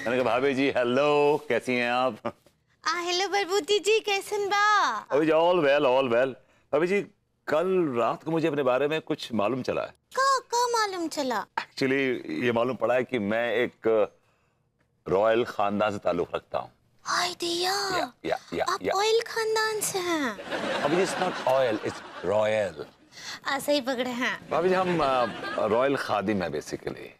मैंने कहा भाभी जी हेलो, कैसी हैं आप? हेलो बरबूती जी, कैसन बा? भाभी जी ऑल वेल ऑल वेल। भाभी जी कल रात को मुझे अपने बारे में कुछ मालूम चला है। का मालूम चला? एक्चुअली ये मालूम पड़ा है कि मैं एक रॉयल खानदान से ताल्लुक रखता हूँ। हाय दिया, आप या। ऑयल खानदान से हैं? भाभी जी it's not oil, it's royal. ऐसे ही पकड़े हैं। भाभी जी हम रॉयल खादिम है बेसिकली।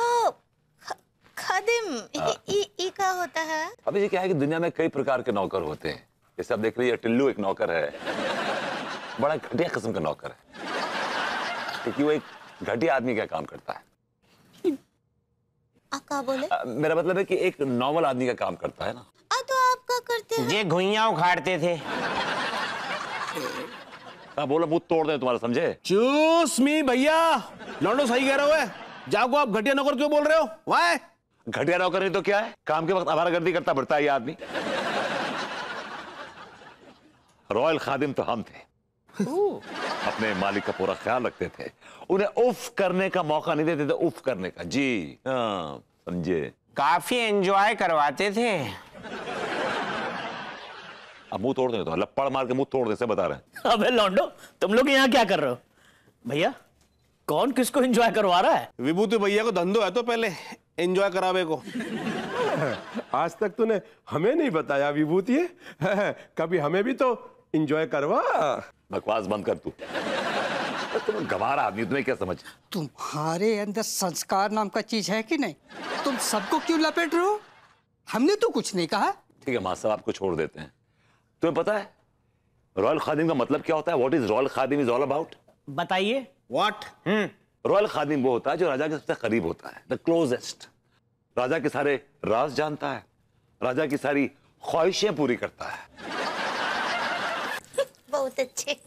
खादिम ये क्या होता है? अभी ये क्या है कि दुनिया में कई प्रकार के नौकर होते हैं। जैसे आप देख रही है टिल्लू एक नौकर है, बड़ा घटिया किस्म का नौकर है, क्योंकि वो एक घटिया आदमी का काम करता है। क्या बोले? मेरा मतलब है कि एक नॉर्मल आदमी का काम करता है ना। तो आप क्या करते हैं? ये घुइयां उखाड़ते थे। बोला मुंह तोड़ दे तुम्हारा, समझे? चूस मी भैया, लौंडो सही कह रहे हो। जाको आप घटिया नौकर क्यों बोल रहे हो? वाह, घटिया नौकर नहीं तो क्या है, काम के वक्त आवारागर्दी करता फिरता है ये आदमी। रॉयल खादिम तो हम थे, अपने मालिक का पूरा ख्याल रखते थे, उन्हें उफ करने का मौका नहीं देते थे, उफ करने का। जी हाँ, समझे? काफी एंजॉय करवाते थे। अब मुंह तोड़ दे तो लपड़ मार के मुंह तोड़ दे से बता रहे हैं। अबे लौंडो, तुम लोग यहाँ क्या कर रहे हो? भैया कौन किसको एंजॉय करवा रहा है? विभूति भैया को धंधो है तो पहले एंजॉय करावे को। आज तक तूने हमें नहीं बताया विभूति है। कभी हमें भी तो एंजॉय करवा। बकवास बंद कर तू। तुम गवारा आदमी, तुम्हें क्या समझ? तुम्हारे अंदर संस्कार नाम का चीज है कि नहीं? तुम सबको क्यों लपेट रहे हो? हमने तो कुछ नहीं कहा। ठीक है मां साहब, आपको छोड़ देते हैं। तुम्हें पता है रॉयल खादिम का मतलब क्या होता है? व्हाट इज रॉयल खादिम इज ऑल अबाउट? बताइए। व्हाट? रॉयल खादिम वो होता है जो राजा के सबसे करीब होता है, द क्लोजेस्ट। राजा के सारे राज जानता है, राजा की सारी ख्वाहिशें पूरी करता है। बहुत अच्छे।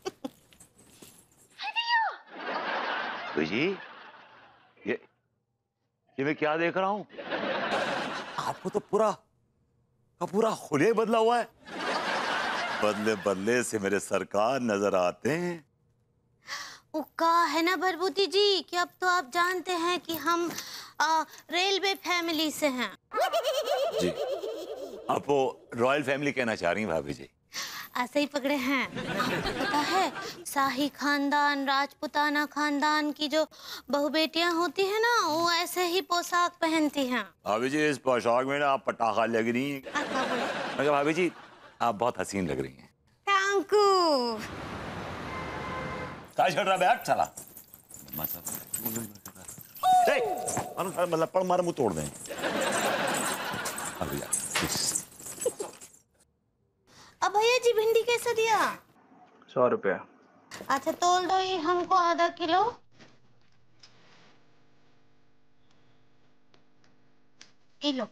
जी ये मैं क्या देख रहा हूं? आपको तो पूरा हुलिया बदला हुआ है। बदले बदले से मेरे सरकार नजर आते हैं। का है ना बरबूती जी कि अब तो आप जानते हैं कि हम रेलवे फैमिली से हैं। जी आप वो रॉयल फैमिली कहना चाह रही हैं भाभी जी? ऐसे ही पकड़े हैं। आपको पता है शाही खानदान, राजपुताना खानदान की जो बहू बेटियां होती है ना, वो ऐसे ही पोशाक पहनती हैं। भाभी जी इस पोशाक में ना आप पटाखा लग रही हैं। मैं कहा भाभी जी आप बहुत हसीन लग रही हैं। Thank you. क्या छड़ रहा बैठ साला? मतलब पड़ मार मुंह तोड़ दें। अब भैया जी भिंडी कैसे दिया? 100 रुपया। अच्छा तोल दो ये हमको आधा किलो। ये लो।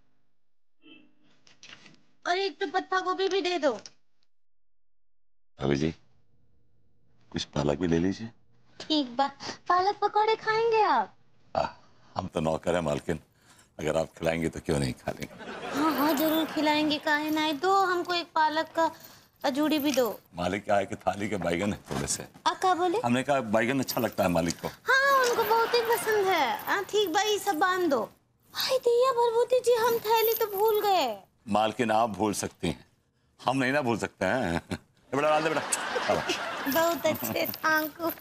और एक तो पत्ता गोभी भी दे दो। भाभी जी कुछ पालक भी ले लीजिए। ठीक बा। पालक पकौड़े खाएंगे आप? हम तो नौकर हैं मालकिन, अगर आप खिलाएंगे तो क्यों नहीं खा लेंगे। हाँ जरूर खिलाएंगे, काहे ना। दो हमको एक पालक का अजूड़ी भी दो। मालिक क्या है कि थाली के बैगन है थोड़े से। क्या बोले? हमने कहा बैगन अच्छा लगता है मालिक को। हाँ उनको बहुत ही पसंद है। ठीक भाई सब बांध दो। हाय दिया बरबूती जी, हम थैली तो भूल गए। मालकिन आप भूल सकती हैं, हम नहीं ना भूल सकते हैं। बेटा डाल दे बेटा। बहुत अच्छे थैंक यू।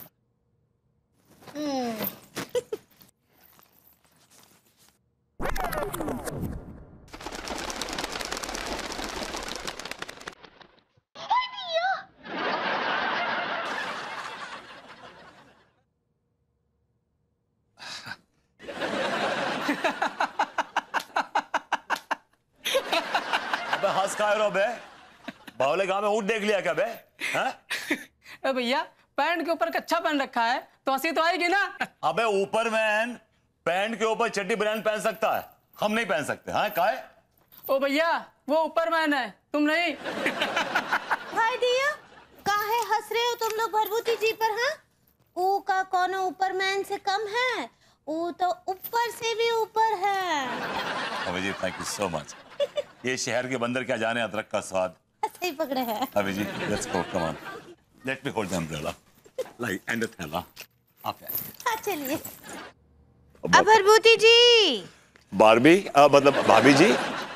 अबे हंस का रो बे, बावले गांव में ऊँट देख लिया क्या बे? भैया पैंट के ऊपर कच्छा पहन रखा है तो हंसी तो आएगी ना। अबे ऊपर मैन पैंट के ऊपर चड्डी बनियान पहन सकता है, हम नहीं पहन सकते। हाँ काहे? ओ भैया वो ऊपर मैन है, तुम नहीं। हाय दिया काहे हंस रहे हो तुम लोग बरबूती जी पर? हाँ ऊ का कौनो ऊपर मैन से कम है, वो तो ऊपर से भी ऊपर है। अभी जी थैंक यू सो मच। ये शहर के बंदर क्या जाने अदरक का स्वाद। सही पकड़े हैं। अभी जी let's go, come on, let me hold the umbrella like and the थैला। आप चलिए। अब बरबूती जी बारबी मतलब भाभी जी,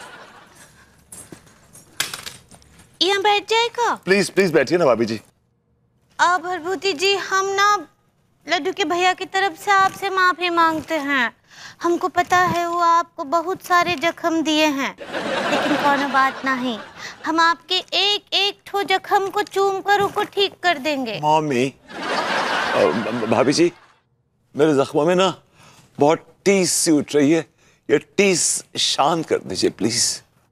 यहाँ बैठ जाएगा। प्लीज प्लीज बैठिए ना भाभी जी। भरभूति जी, हम ना लड्डू के भैया की तरफ से आपसे माफी मांगते हैं। हमको पता है वो आपको बहुत सारे जख्म दिए हैं, लेकिन कोनो बात नहीं, हम आपके एक एक ठो जख्म को चूम कर उसको ठीक कर देंगे। मम्मी, भाभी जी, मेरे जख्मों में ना बहुत टीस सी उठ रही है, ये टीस शांत कर दीजिए प्लीज।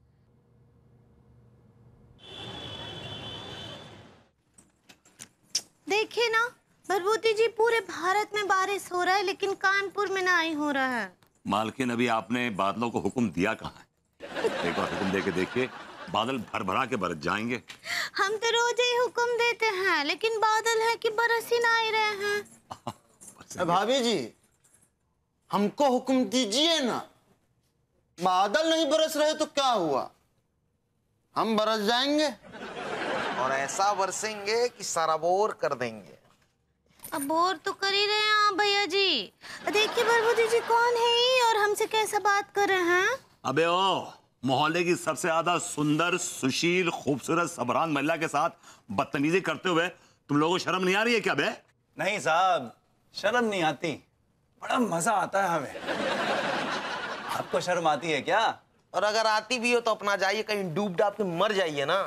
देखिए ना भरभूति जी, पूरे भारत में बारिश हो रहा है, लेकिन कानपुर में नहीं हो रहा है। मालकिन, अभी आपने बादलों को हुक्म दिया कहाँ है? एक बार हुक्म दे के देखिए, बादल भर भरा के बरस जाएंगे। हम तो रोज ही हुक्म देते हैं, लेकिन बादल है कि बरस ही नहीं रहे हैं। भाभी जी, हमको हुक्म दीजिए ना, बादल नहीं बरस रहे तो क्या हुआ, हम बरस जाएंगे और ऐसा बरसेंगे कि सराबोर कर देंगे। अब बोर तो कर ही रहे हैं आप भैया जी। देखिए भरभूति जी कौन है ये और हमसे कैसा बात कर रहे हैं। अबे ओ, मोहल्ले की सबसे ज्यादा सुंदर, सुशील, खूबसूरत, सबरान महिला के साथ बदतमीजी करते हुए तुम लोगों को शर्म नहीं आ रही है क्या बे? नहीं साहब, शर्म नहीं आती, बड़ा मजा आता है हमें। आपको शर्म आती है क्या? और अगर आती भी हो तो अपना जाइए, कहीं डूब डाब के मर जाइए ना।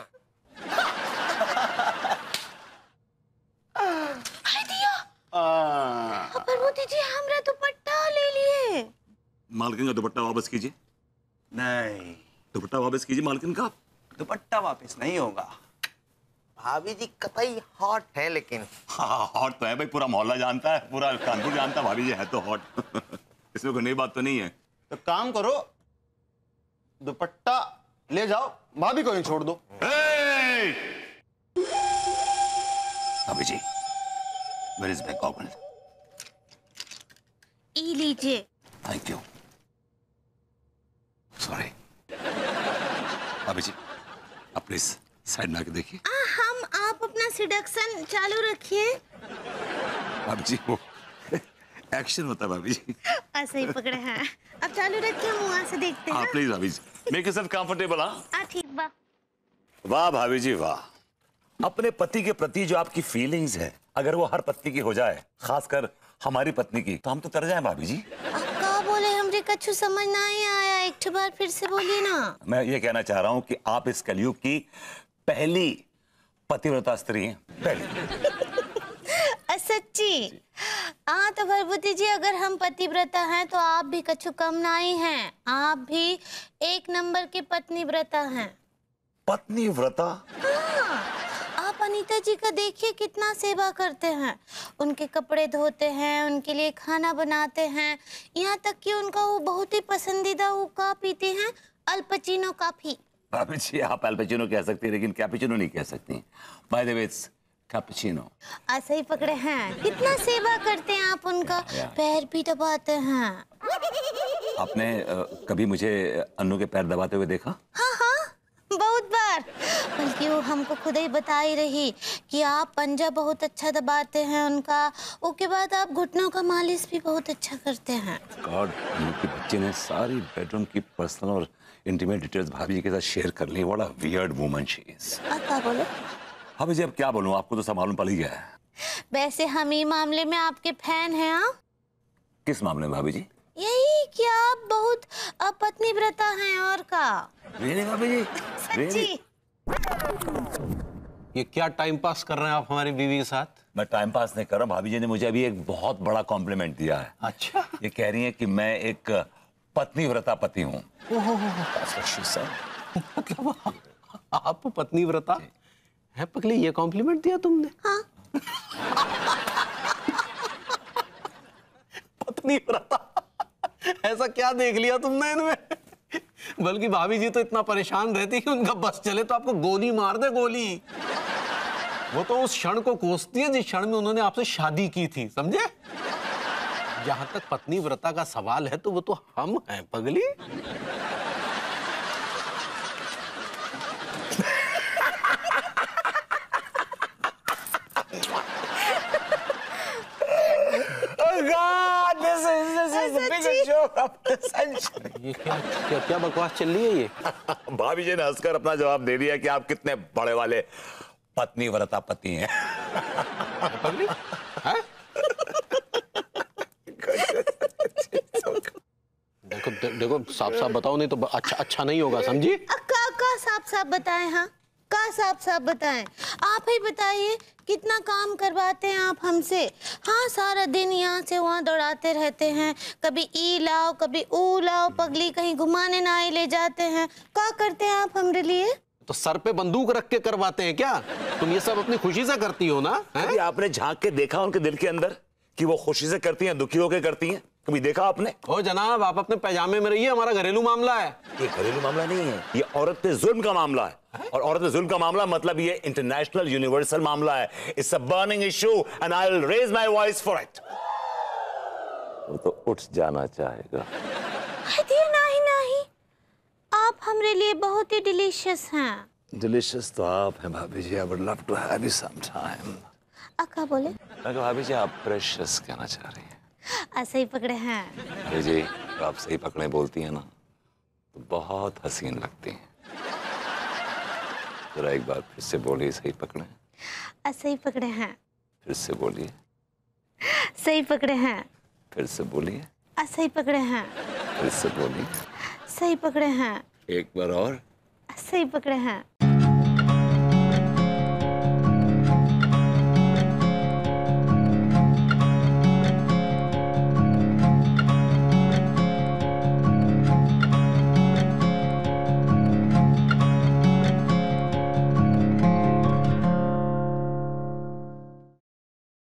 भरभूति जी, हमरा दुपट्टा ले लिए। मालकिन का दुपट्टा वापस कीजिए। नहीं, दुपट्टा वापस कीजिए मालकिन का। दुपट्टा वापस नहीं होगा। भाभी जी कतई हॉट है, लेकिन हाँ, हॉट तो है भाई, पूरा मोहल्ला जानता है, पूरा कानपुर जानता है भाभी जी है तो हॉट। इसमें कोई नई बात तो नहीं है। तो काम करो, दुपट्टा ले जाओ, भाभी को ही छोड़ दो। भाभी जी, where is my goggle? ई लीजिए। Thank you. सॉरी। भाभी जी, आप प्लीज साइड में आके देखिए। आप अपना सिडक्शन चालू रखिए। भाभी जी, वो एक्शन होता है भाभी जी। ऐसे ही पकड़े हैं। अब चालू रखिए, हम वहां से देखते हैं। हाँ प्लीज भाभी जी, मेक योरसेल्फ कंफर्टेबल। हाँ ठीक बा। वाह भाभी जी वाह, अपने पति के प्रति जो आपकी फीलिंग्स है, अगर वो हर पत्नी की हो जाए, खासकर हमारी पत्नी की, तो हम तो तर जाएं भाभी जी। आप क्या बोले, हमरे कछु समझ नहीं आया, एक बार फिर से बोलिए ना। मैं ये कहना चाह रहा हूँ कि आप इस कलयुग की पहली पतिव्रता स्त्री हैं, पहली। सच्ची? हाँ तो भरभूति जी, अगर हम पतिव्रता हैं तो आप भी कछु कम नहीं हैं, आप भी एक नंबर के पत्नीव्रता हैं। पत्नीव्रता? हाँ, आप अनीता जी का देखिए कितना सेवा करते हैं, उनके कपड़े धोते हैं, उनके लिए खाना बनाते हैं, यहाँ तक कि उनका वो बहुत ही पसंदीदा वो का पीते हैं, अल्पचिनो कॉफी। भाभी जी, आप अल्पचिनो कह सकती हैं, लेकिन कैपुचिनो नहीं कह सकती। By the way, it's cappuccino. ऐसे ही पकड़े हैं, कितना सेवा करते हैं आप उनका, पैर भी दबाते हैं। आपने कभी मुझे अन्नू के पैर दबाते हुए देखा? हाँ हाँ, बहुत बार, बल्कि वो हमको खुद ही बता ही रही कि आप पंजा बहुत अच्छा दबाते हैं उनका, उसके बाद आप घुटनों का मालिश भी बहुत अच्छा करते हैं। गॉड, अन्नू की बच्चे ने सारी बेडरूम की पर्सनल और इंटीमेट डिटेल्स भाभी जी के साथ शेयर कर ली। What a weird woman she is. आप क्या बोले? भाभी जी, अब क्या बोलूं, आपको तो सब मालूम पड़ ही गया है। वैसे हम ही मामले में आपके फैन हैं। हाँ, किस मामले में भाभी जी? यही कि आप बहुत पत्नीव्रता हैं, और का। रियली भाभी जी? सच्ची? ये क्या टाइम पास कर रहे हैं आप हमारी बीवी के साथ? मैं टाइम पास नहीं कर रहा, भाभी जी ने मुझे अभी एक बहुत बड़ा कॉम्प्लीमेंट दिया है। अच्छा? ये कह रही है कि मैं एक पत्नीव्रता पति हूँ। आप पत्नीव्रता है पगली, ये कॉम्प्लीमेंट दिया तुमने? हाँ। पत्नीव्रता, ऐसा क्या देख लिया तुमने इनमें? बल्कि भाभी जी तो इतना परेशान रहती है कि उनका बस चले तो आपको गोली मार दे, गोली। वो तो उस क्षण को कोसती है जिस क्षण में उन्होंने आपसे शादी की थी, समझे? जहां तक पत्नीव्रता का सवाल है तो वो तो हम हैं पगली। God, this is the biggest joke of the century. ये क्या क्या क्या बकवास चल रही है ये? भाभी जी ने हंसकर अपना जवाब दे दिया कि आप कितने बड़े वाले पत्नी व्रता पति हैं। देखो देखो साफ साफ बताओ, नहीं तो अच्छा नहीं होगा, समझी? का साफ साफ बताएं? हाँ, का साफ साफ बताएं? आप ही बताइए, कितना काम करवाते हैं आप हमसे? हाँ, सारा दिन यहाँ से वहाँ दौड़ाते रहते हैं, कभी ई लाओ कभी ऊ लाओ, पगली कहीं घुमाने ना ही ले जाते हैं। क्या करते हैं आप हमारे लिए? तो सर पे बंदूक रख के करवाते हैं क्या? तुम ये सब अपनी खुशी से करती हो ना? कभी आपने झांक के देखा उनके दिल के अंदर कि वो खुशी से करती हैं, दुखी होकर करती हैं? कभी देखा आपने? ओ जनाब, आप अपने पैजामे में रहिए, हमारा घरेलू मामला है। ये घरेलू मामला नहीं है, ये औरत पे जुल्म का मामला है। और औरत पे जुल्म का मामला मतलब ये इंटरनेशनल यूनिवर्सल मामला है। It's a burning issue and I will raise my voice for it. वो तो उठ जाना चाहेगा। नहीं, आप हमारे लिए बहुत ही डिलीशियस हैं। डिलीशियस तो आप हैं भाभी जी। I would love to have you some time. क्या बोले? मैं कहा भाभी जी आप प्रेशियस कहना चाह रही हैं। ऐसे ही पकड़े हैं भाभी जी, तो आप सही पकड़े बोलती हैं ना तो बहुत हसीन लगती हैं। जरा एक बार फिर से बोलिए, सही पकड़े। ऐसे ही पकड़े हैं। फिर से बोलिए। सही पकड़े हैं। फिर से बोलिए। ऐसे ही पकड़े हैं। फिर से बोलिए। सही पकड़े हैं। एक बार और। सही पकड़े हैं।